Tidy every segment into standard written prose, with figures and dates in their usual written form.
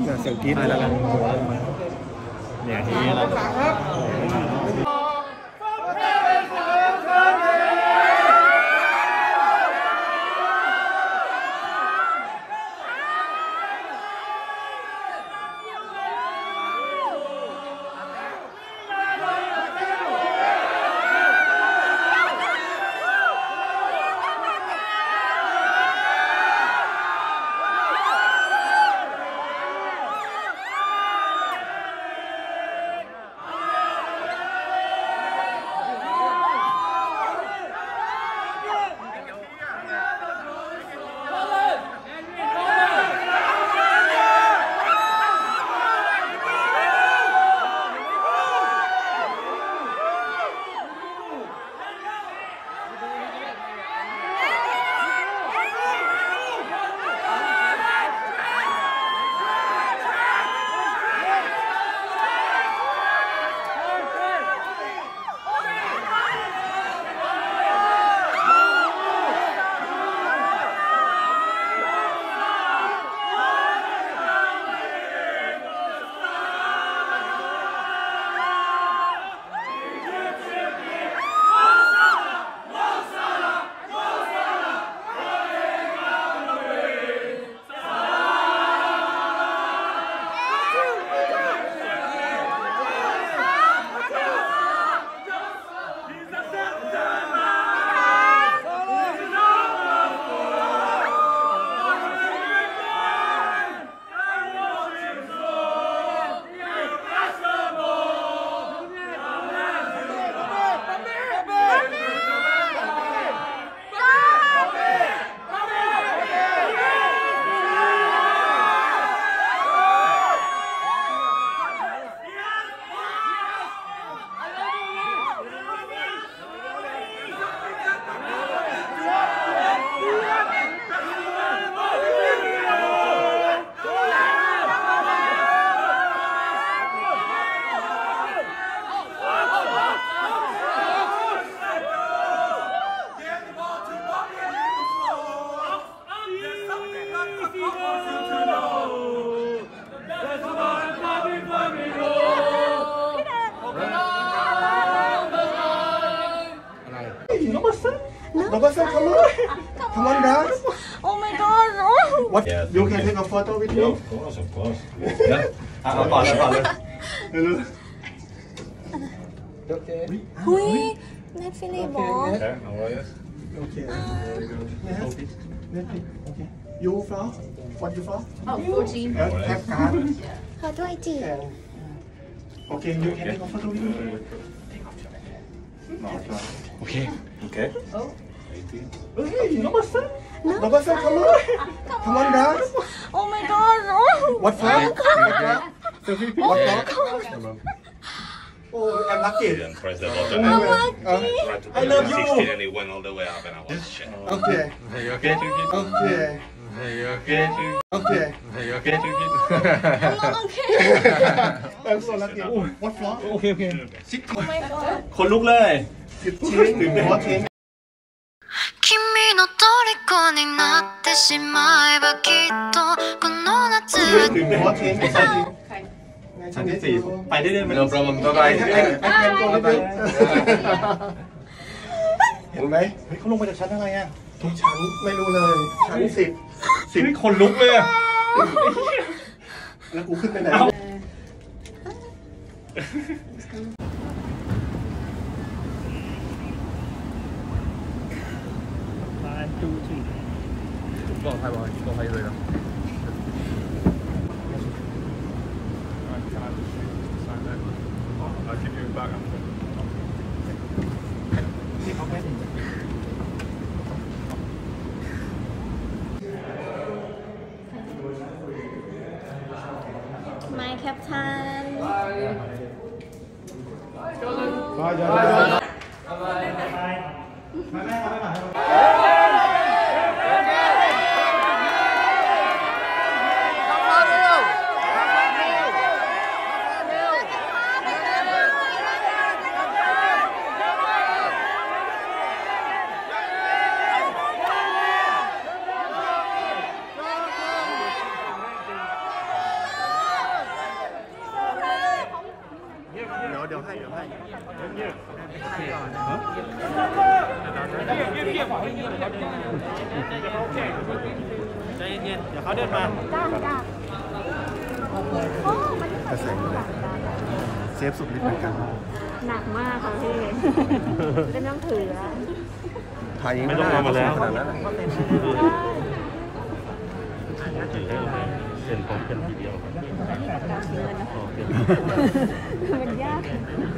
เสียงกรี๊ดอะไรกันเนี่ยทีนี้ Nobasa, come on. Come on, guys. Oh my god. What? You can take a photo with me? Of course, of course. Yeah. I'll follow. Okay. Hui, Nat Philip boss. Okay, how are you? Okay. Okay. You from? What you from? Oh, 14. Have card. How do I do? Okay, you can take a photo with me? Okay. Okay. Oh. 18. Hey, Nobasa. Nobasa, come on. Come on, guys. Oh my god. What for? What for? Oh, I'm lucky. Didn't press the button. I love you. 16 and it went all the way up and I was shit. Okay. Are you okay? Okay. Are you okay? Okay. Are you okay? I'm so lucky. What for? Okay, okay. Oh my god. คนลุกเลย 15, 14. 君の虜になってしまえばきっとこの夏はชั้นที่ 4 ไปได้เลยไหม No problem. Bye-bye. I can go with you. เห็นไหมเฮ้ยเขาลงมาจากชั้นอะไรอ่ะทุกชั้นไม่รู้เลย ชั้น10 นี่คนลุกเลยอ่ะแล้วกูขึ้นไปไหนบอกใครเลยนะ I'll give you a back after. ที่เขาไม่ถึง My captain. เดี๋ยวให้ใจเย็นๆเดี๋ยวเขาเดินมาจะใส่เลยเซฟสุดฤทธิ์เหมือนกันหนักมากค่ะพี่ไม่ต้องถือแล้วถ่ายไม่ต้องเอามาแล้วขนาดนั้นเซ็นพร้อมกันทีเดียวมันยาก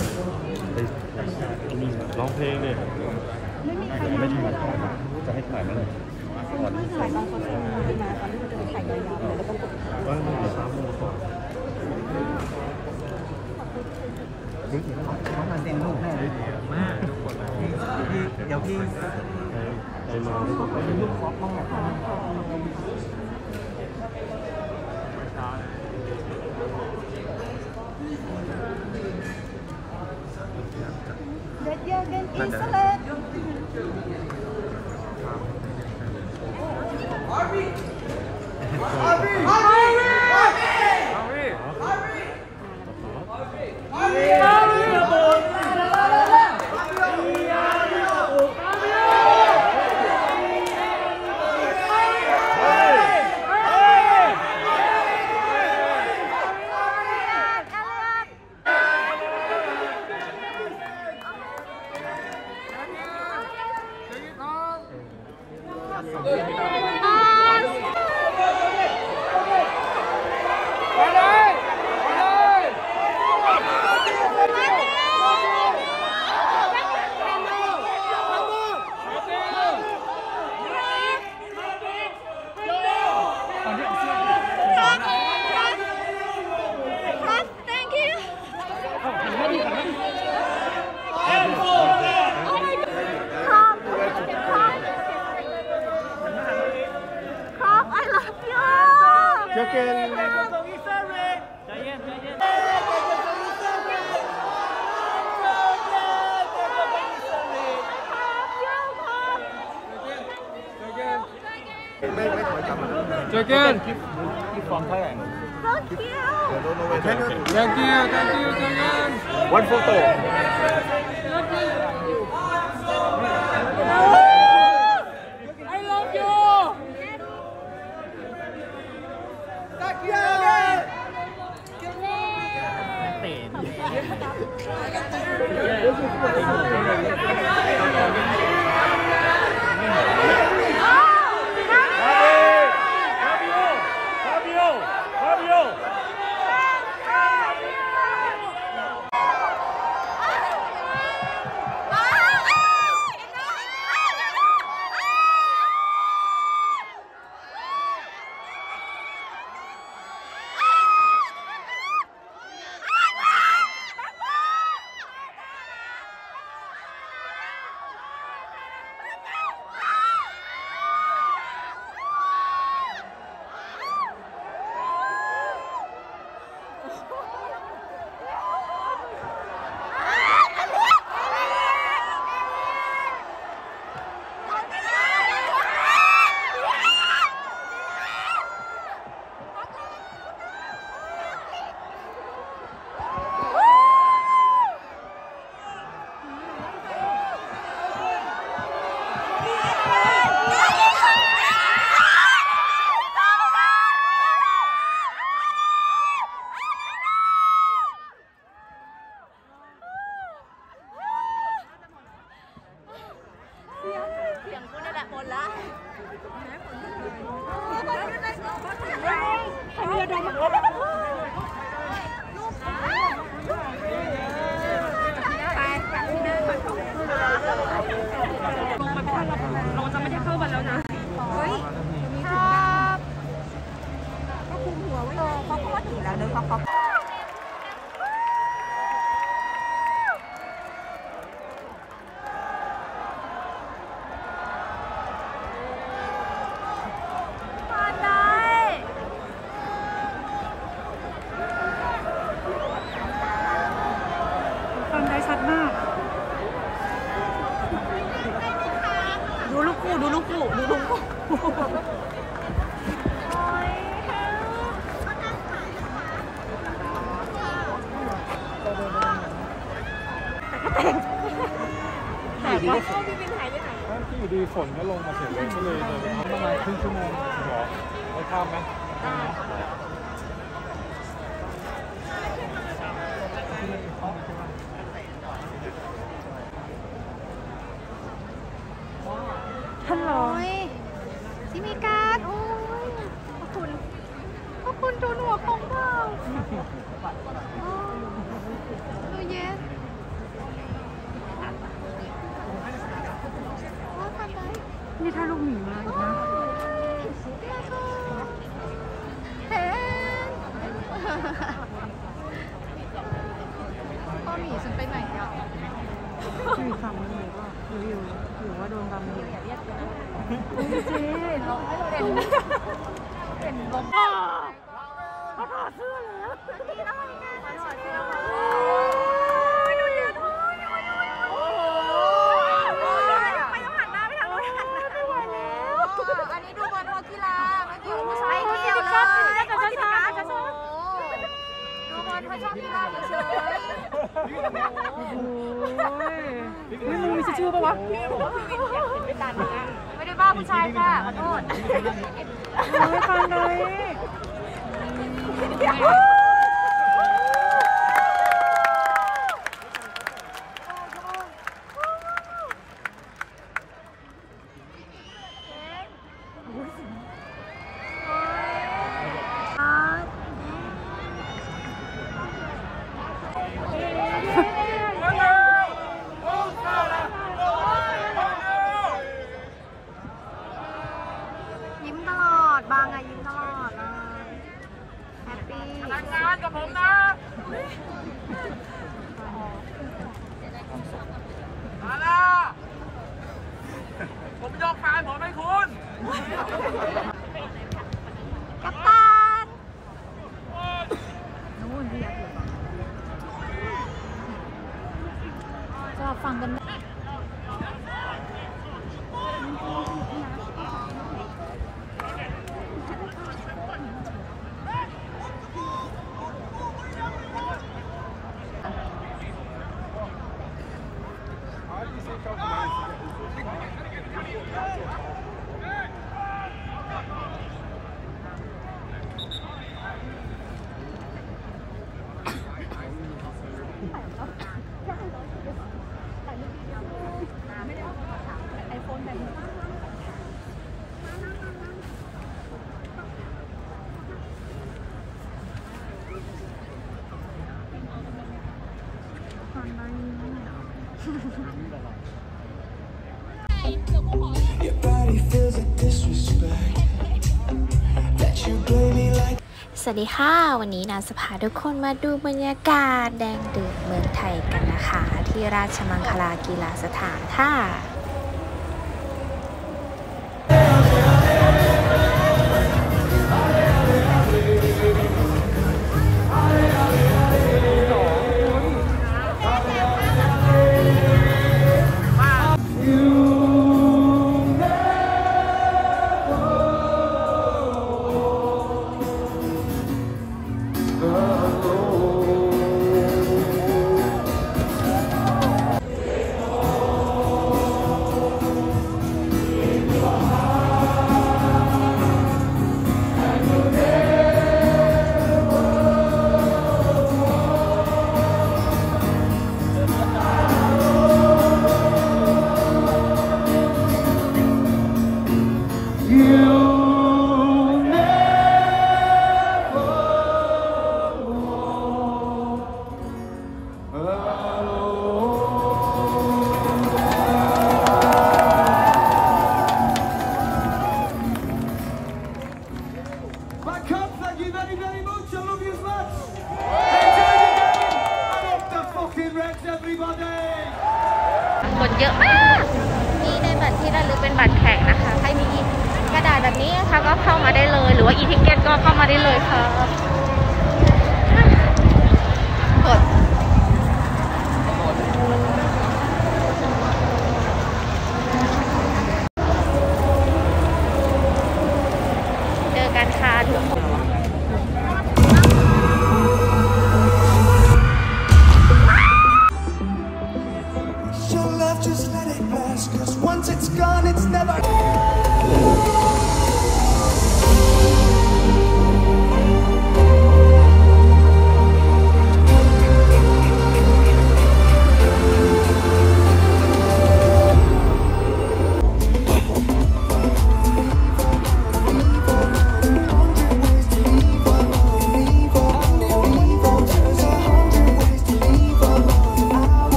ร้องเพลงเนี่ยไม่ถ่ายจะให้ถ่ายเมื่อไหร่ถ่ายตอนเขาเซ็นมาตอนที่เขาจะไปถ่ายยาวๆเลยแล้วต้องกดว่าไม่เดี๋ยว3 โมงก่อนเขามาเซ็นรูปแน่เลยมากทุกคนเดี๋ยวพี่ไอ้มาลูกคอปต้อง Jürgen Islet. Again. Keep from Thailand. Thank you. Again. One photo. I love you. Thank you. ที่อยู่ดีฝนก็ลงมาเฉยเลยก็เลยเดินประมาณครึ่งชั่วโมงหรอไปข้ามไหมฮัลโหลซิมีการโอ้ยขอบคุณจูนหัวของเราดูเย็นนี่ถ้าลูกหมีมาอีกนะเฮ้พ่อหมีฉันไปไหนอ่ะอยู่ฝั่งนึงหรือว่าอยู่ว่าโดนกำมือเรียกนะเจ๊เป็นลมเขาถอดเสื้อแล้วนี่ได้ไงเขาถอดเสื้อดูเย็นไม่ต้องหันหน้าไปทางนู้นหันหน้าไม่ไหวแล้วอันนี้ดูบอลโฮกีฬาไม่เกี่ยวไม่เกี่ยวเลยดูบอลเขาชอบกีฬาเฉยๆมึงมีชื่อปะวะไม่ตันนะไม่ได้บ้าผู้ชายค่ะขอโทษไม่ฟังเลยยิ้มตลอดบางอะยิ้มตลอดเลยแฮปปี้พนักงานกับผมนะมาแล้วผมยกแฟนผมให้คุณกัปตันนู่นที่อยากอยู่จะฟังกันสวัสดีค่ะวันนี้นาจะพาทุกคนมาดูบรรยากาศแดงดื่มเมืองไทยกันนะคะที่ราชมังคลากีฬาสถานค่ะคนเยอะมากนี่ในบัตรที่ระลึกเป็นบัตรแข่งนะคะใครมีกระดาษแบบนี้นะคะก็เข้ามาได้เลยหรือว่าอีทิเก็ตก็เข้ามาได้เลยค่ะกดเจอกันค่ะทุกคนJust let it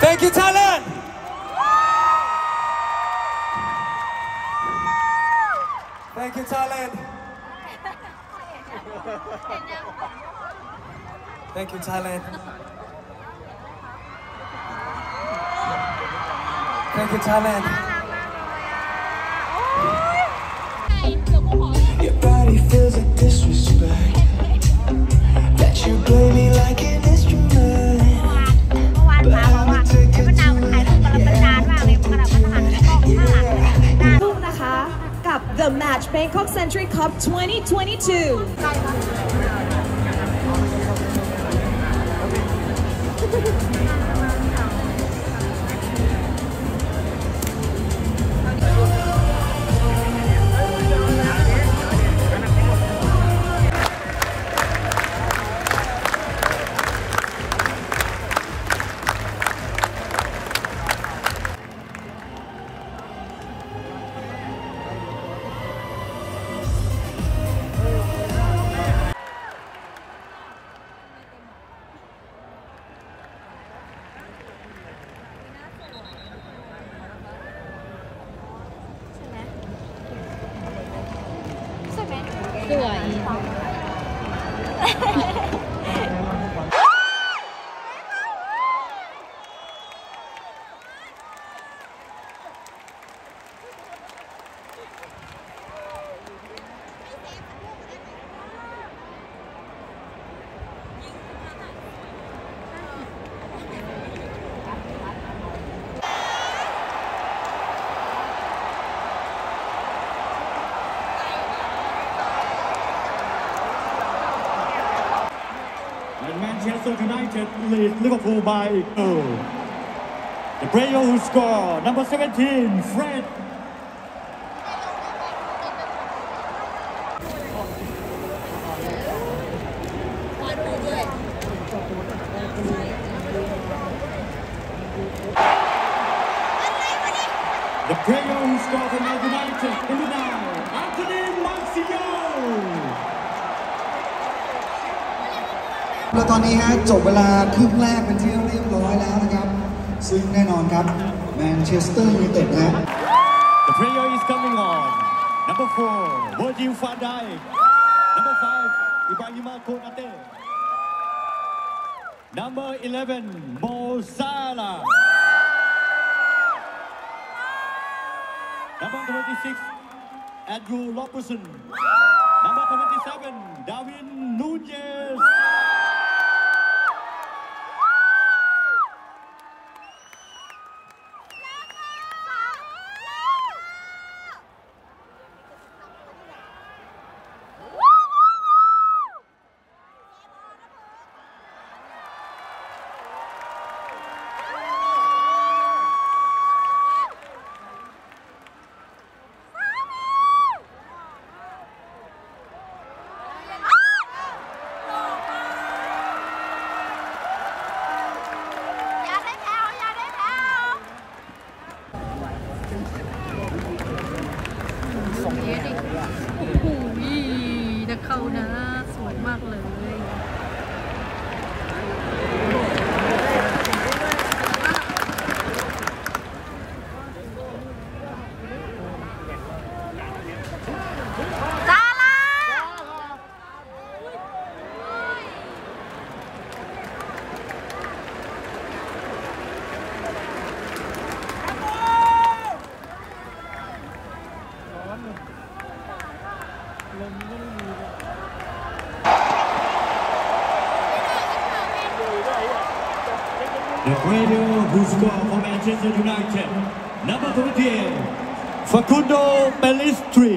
Thank you, Thailand. Thank you, Thailand. Thank you, Thailand. Thank you, Thailand. Your body feels like disrespect. That you play me like an instrument. But I'm addicted to it. Yeah. นะคะกับ The Match Bangkok Century Cup 2022 สวย And Manchester United lead Liverpool by 2. The player who scored, number 17, Fred. The player who scored for Man United in the night, Anthony Martial. แล้วตอนนี้ฮะจบเวลาครึ่งแรกเป็นที่เรียบร้อยแล้วนะครับซึ่งแน่นอนครับแมนเชสเตอร์ยูไนเต็ดนะ The player is coming on. Number 4, Virgil van Dijk. Number 5, Ibrahima Konate. Number 11, Mo Salah. Number 26, Andrew Robertson. Number 27, Darwin Nunez. เข้านะสวยมากเลย The player who scored for Manchester United, number 28, Facundo Pellistri.